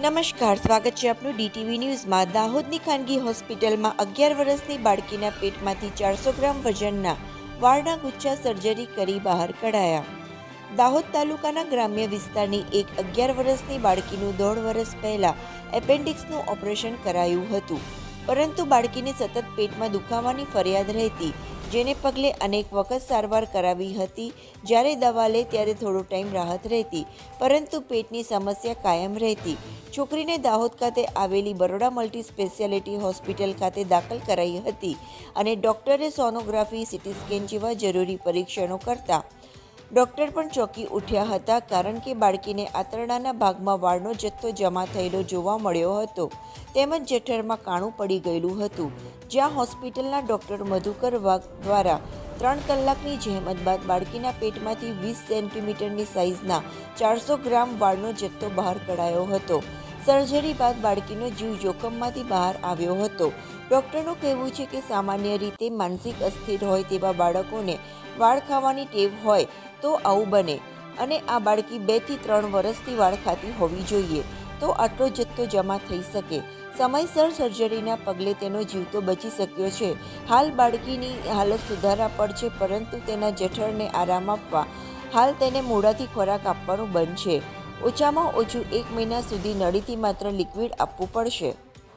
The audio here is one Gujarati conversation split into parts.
નમસ્કાર, સ્વાગત છે આપનું ડીટીવી ન્યૂઝમાં। દાહોદની ખાનગી હોસ્પિટલમાં 11 વર્ષની બાળકીના પેટમાંથી 400 ગ્રામ વજનના વાળના ગુચ્છા સર્જરી કરી બહાર કઢાયા। દાહોદ તાલુકાના ગ્રામ્ય વિસ્તારની એક 11 વર્ષની બાળકીનું 1.5 વર્ષ પહેલા એપેન્ડિક્સનું ઓપરેશન કરાયું હતું, પરંતુ બાળકીને સતત પેટમાં દુખાવાની ફરિયાદ રહેતી, જેને પગલે અનેક વખત સારવાર કરાવી હતી। જ્યારે દવા લે ત્યારે થોડો ટાઈમ રાહત રહેતી, પરંતુ પેટની સમસ્યા કાયમ રહેતી। છોકરીને દાહોદ ખાતે આવેલી બરોડા મલ્ટી સ્પેશિયાલિટી હોસ્પિટલ ખાતે દાખલ કરાઈ હતી અને ડોક્ટરે સોનોગ્રાફી, સીટી સ્કેન જેવા જરૂરી પરીક્ષણો કરતા ડોક્ટર પણ ચોંકી ઉઠ્યા હતા, કારણ કે બાળકીને આંતરડાના ભાગમાં વાળનો જથ્થો જમા થયેલો જોવા મળ્યો હતો, તેમજ જઠરમાં કાણું પડી ગયેલું હતું। જ્યાં હોસ્પિટલના ડોક્ટર મધુકર વાઘ દ્વારા 3 કલાકની જહેમત બાદ બાળકીના પેટમાંથી 20 સેન્ટીમીટરની સાઇઝના 400 ગ્રામ વાળનો જથ્થો બહાર કઢાયો હતો। સર્જરી બાદ બાળકીનો જીવ જોખમમાંથી બહાર આવ્યો હતો। ડોક્ટરનું કહેવું છે કે સામાન્ય રીતે માનસિક અસ્થિર હોય તેવા બાળકોને વાળ ખાવાની ટેવ હોય તો આવું બને, અને આ બાળકી 2 થી 3 વર્ષથી વાળ ખાતી હોવી જોઈએ તો આટલો જથ્થો જમા થઈ શકે। સમયસર સર્જરીના પગલે તેનો જીવ તો બચી શક્યો છે। હાલ બાળકીની હાલત સુધારા પર છે, પરંતુ તેના જઠરને આરામ આપવા હાલ તેને મોઢાથી ખોરાક આપવાનું બંધ છે। ઓછામાં ઓછું 1 મહિના સુધી નળીથી માત્ર લિક્વિડ આપવું પડશે।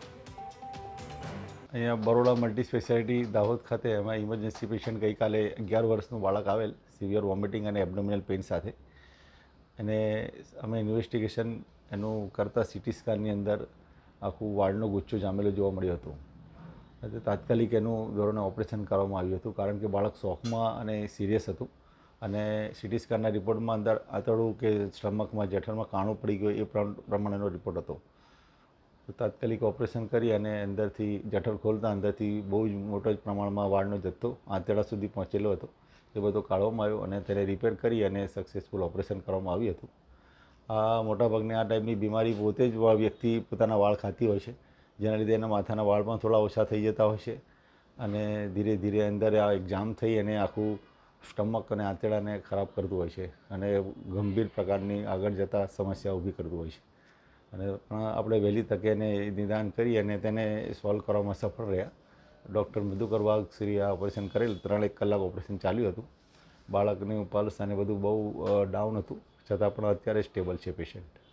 અહીંયા બરોડા મલ્ટી સ્પેશિયાલિટી દાહોદ ખાતે એમાં ઇમરજન્સી પેશન્ટ ગઈકાલે 11 વર્ષનું બાળક આવેલ સિવિયર વોમિટિંગ અને એબડોમિનલ પેઇન સાથે, અને અમે ઇન્વેસ્ટિગેશન એનું કરતાં સીટી સ્કેનની અંદર આખું વાળનો ગુચ્છો જામેલો જોવા મળ્યો હતો। તાત્કાલિક એનું ધોરણે ઓપરેશન કરવામાં આવ્યું હતું, કારણ કે બાળક શોકમાં અને સિરિયસ હતું, અને સીટી સ્કેનના રિપોર્ટમાં અંદર આંતરડું કે સ્ટમકમાં જઠરમાં કાણું પડી ગયું એ પ્રમાણેનો રિપોર્ટ હતો। તો તાત્કાલિક ઓપરેશન કરી અને અંદરથી જઠર ખોલતા અંદરથી બહુ જ મોટો જ પ્રમાણમાં વાળનો જથ્થો આંતરડા સુધી પહોંચેલો હતો, એ બધો કાઢવામાં આવ્યો અને તેને રિપેર કરી અને સક્સેસફુલ ઓપરેશન કરવામાં આવ્યું હતું। આ મોટાભાગની આ ટાઈપની બીમારી પોતે જ વ્યક્તિ પોતાના વાળ ખાતી હોય છે, જેના લીધે એના માથાના વાળ પણ થોડા ઓછા થઈ જતા હોય છે, અને ધીરે ધીરે અંદર આ એક જામ થઈ અને આખું સ્ટમક અને આંતરડાને ખરાબ કરતું હોય છે, અને ગંભીર પ્રકારની આગળ જતાં સમસ્યા ઊભી કરતું હોય છે। અને આપણે વહેલી તકે એને નિદાન કરી અને તેને સોલ્વ કરવામાં સફળ રહ્યા। ડૉક્ટર મધુકર વાઘ શ્રી આ ઓપરેશન કરેલ 3 કલાક ઓપરેશન ચાલ્યું હતું। બાળકનું પલ્સ અને બધું બહુ ડાઉન હતું, છતાં પણ અત્યારે સ્ટેબલ છે પેશન્ટ।